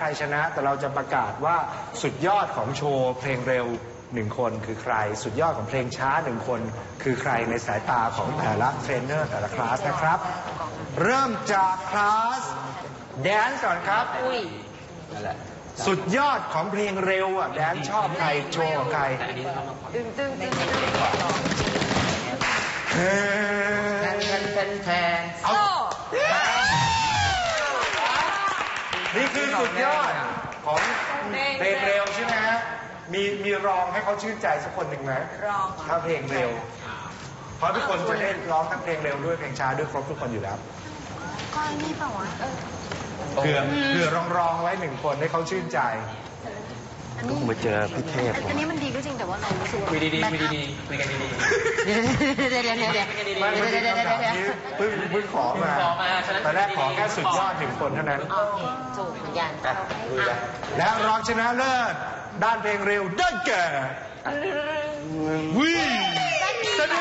รชนะแต่เราจะประกาศว่าสุดยอดของโชว์เพลงเร็ว1 คนคือใครสุดยอดของเพลงช้า1 คนคือใครในสายตาของแต่ละเทรนเนอร์แต่ละคลาสนะครับเริ่มจากคลาสแดนซ์ก่อนครับสุดยอดของเพลงเร็วอ่ะแดนซ์ชอบใครโชว์ของใครตึงเอานี่คือสุดยอดของเพลงเร็วใช่ไหมฮะมีรองให้เขาชื่นใจสักคนหนึ่งไหมรองถ้าเพลงเร็วเพราะทุกคนจะได้ร้องทั้งเพลงเร็วด้วยเพลงช้าด้วยครบทุกคนอยู่แล้วก็นี่เปล่าวะเผื่อรองไว้1 คนให้เขาชื่นใจก็คงไปเจอพี่เทพอันนี้มันดีก็จริงแต่ว่าเรารู้สึกว่าคุยดีคุยกันดีเดี๋ยวเพิ่งขอมาตอนแรกขอแค่สุดยอด1 คนเท่านั้นถูกเหมือนกันและรองชนะเลิศด้านเพลงเร็วได้แก่วีสเด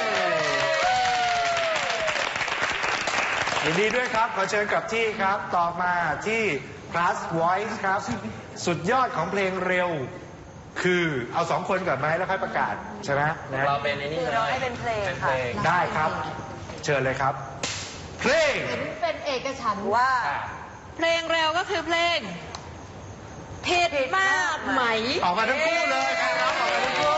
ยินดีด้วยครับขอเชิญกลับที่ครับต่อมาที่ Plus Voice ครับสุดยอดของเพลงเร็วคือเอา2 คนก่อนไหมแล้วค่อยประกาศใช่ไหมนะเราเป็นนี่เราให้เป็นเพลงค่ะได้ครับเชิญเลยครับเพลงเป็นเอกฉันท์ว่าเพลงเร็วก็คือเพลงผิดมากไหมออกมาทั้งคู่เลยครับออกมาทั้งคู่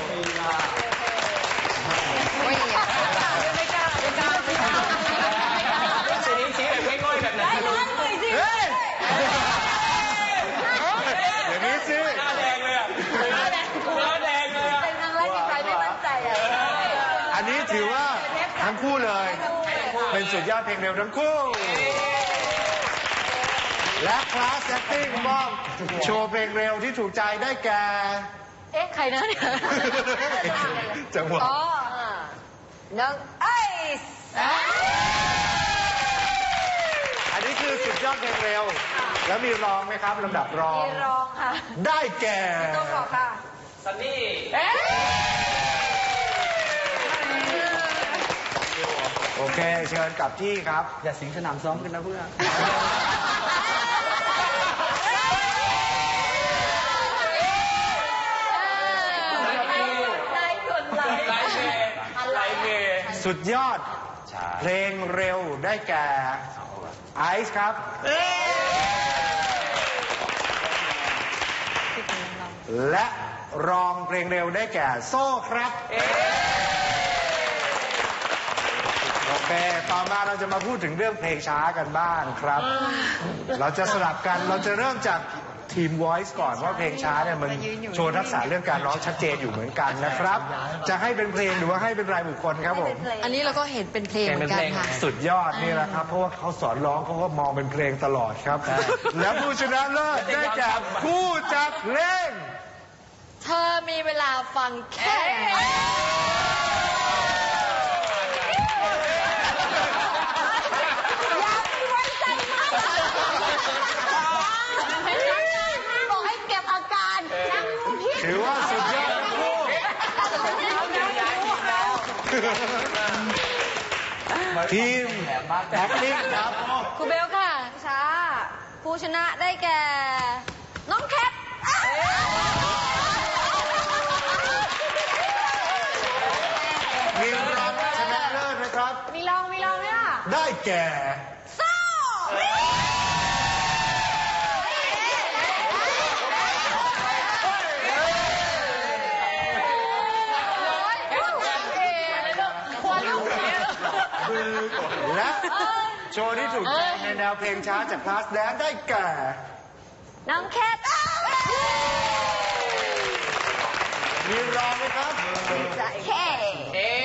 ชี้แบบง่อยๆแบบไหนอย่างนี้สิหน้าแดงเลยหน้าแดงเลยเป็นครั้งแรกที่ใครไม่มั่นใจอันนี้ถือว่าทั้งคู่เลยเป็นสุดยอดเพลงเร็วทั้งคู่และคลาสแอคติ้งมอบโชว์เพลงเร็วที่ถูกใจได้แก่ใครนะเนี่ยจังหวะน้องไอซ์อันนี้คือสุดยอดเพลงเร็วแล้วมีรองไหมครับลำดับรองมีรองค่ะได้แก่ต้องบอกค่ะซันนี่โอเคเชิญกลับที่ครับอย่าสิงสนามซ้อมกันนะเพื่อนสุดยอดเพลงเร็วได้แก่ไอซ์ครับและรองเพลงเร็วได้แก่โซ่ครับโอเคต่อมาเราจะมาพูดถึงเรื่องเพลงช้ากันบ้างครับเราจะสลับกันเราจะเริ่มจากทีม Voice ก่อนเพราะเพลงช้าเนี่ยมันโชว์ทักษะเรื่องการร้องชัดเจนอยู่เหมือนกันนะครับจะให้เป็นเพลงหรือว่าให้เป็นรายบุคคลครับผมอันนี้เราก็เห็นเป็นเพลงเหมือนกันค่ะสุดยอดนี่แหละครับเพราะว่าเขาสอนร้องเขาก็มองเป็นเพลงตลอดครับและผู้ชนะเลิศได้แก่ผู้จัดเพลงเธอมีเวลาฟังแค่ถือว่าสุดยอดทั้งคู่ทีมแอคติ้งครับครูเบลค่ะช้าผู้ชนะได้แก่น้องแคทมีรองชนะเลิศนะครับมีรองเนี่ยได้แก่โซ่และโชว์ที่ถูกใจในแนวเพลงช้าจากคลาสแดนได้แก่น้องแคทมีรองไหมครับแค่